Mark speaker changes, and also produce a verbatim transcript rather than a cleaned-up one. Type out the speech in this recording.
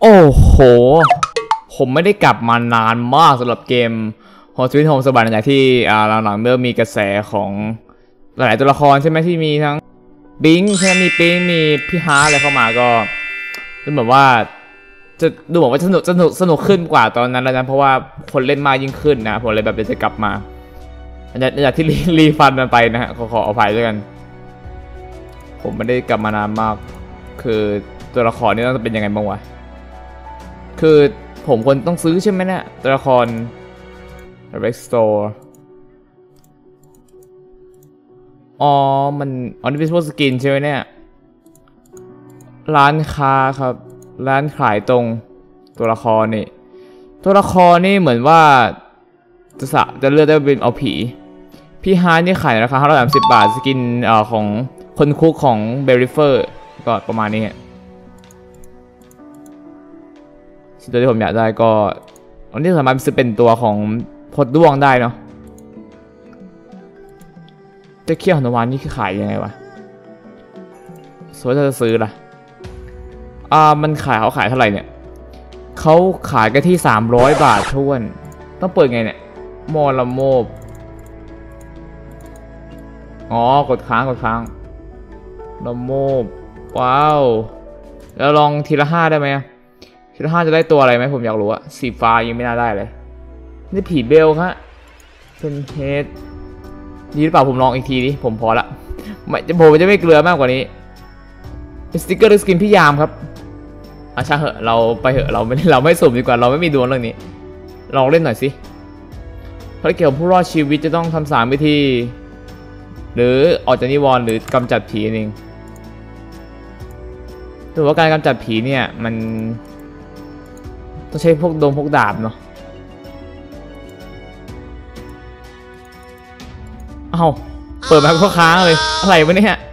Speaker 1: โอ้โหผมไม่ได้กลับมานานมากสำหรับเกม Home Sweet Home สบายหลังจากที่หลังๆเริ่มมีกระแสของหลายตัวละครใช่ไหมที่มีทั้งบิงใช่ไหมมีปิงมีพี่ฮาร์อะไรเข้ามาก็ดูเหมือนว่าจะดูเหมือนว่าสนุกสนุกสนุกขึ้นกว่าตอนนั้นแล้วนะเพราะว่าคนเล่นมากยิ่งขึ้นนะผมเลยแบบจะกลับมาหลังจากที่รีฟันมันไปนะฮะขอขออภัยด้วยกันผมไม่ได้กลับมานานมากคือตัวละครนี่ต้องเป็นยังไงบ้างวะคือผมควรต้องซื้อใช่ไหมเนี่ยตัวละคร Restore อ๋อมันอ๋อนี่เป็นพวกสกินใช่ไหมเนี่ยร้านค้าครับร้านขายตรงตัวละครนี่ตัวละครนี่เหมือนว่าจะสะจะเลือกได้เป็นเอาผีพี่ฮาร์นี่ขายราคาห้าร้อยสามสิบบาทสกินเอ่อของคนคุกของเบริเฟอร์ก็ประมาณนี้สิ่งที่ผมอยากได้ก็อันนี้สามารถซื้อเป็นตัวของพดด้วงได้เนาะจะเคี่ยวหนวานนี่คือขายยังไงวะสมมติจะซื้อล่ะอ่ามันขายเขาขายเท่าไหร่เนี่ยเขาขายกันที่สามร้อยบาทท้วนต้องเปิดไงเนี่ยมอละโมบอ๋อกดค้างกดค้างละโมบว้าวแล้วลองทีละห้าได้ไหมทีละห้าจะได้ตัวอะไรไหมผมอยากรู้อะสีฟ้ายังไม่น่าได้เลยนี่ผีเบลครับเป็นเฮดดีหรือเปล่าผมลองอีกทีดิผมพอละไม่ผมจะไม่เกลือมากกว่านี้สติ๊กเกอร์หรือสกินพี่ยามครับอ่ะช่างเหอะเราไปเหอะเราไม่เราไม่สุ่มดีกว่าเราไม่มีดวงเรื่องนี้ลองเล่นหน่อยสิภารกิจของผู้รอดชีวิตจะต้องทำสามวิธีหรือออกจากนิวรณ์หรือกำจัดผีเองถือว่าการกำจัดผีเนี่ยมันต้องใช้พวกดงพวกดาบเนาะเอ้าเปิดมาก็ค้างเลยอะไรวะเนี่ย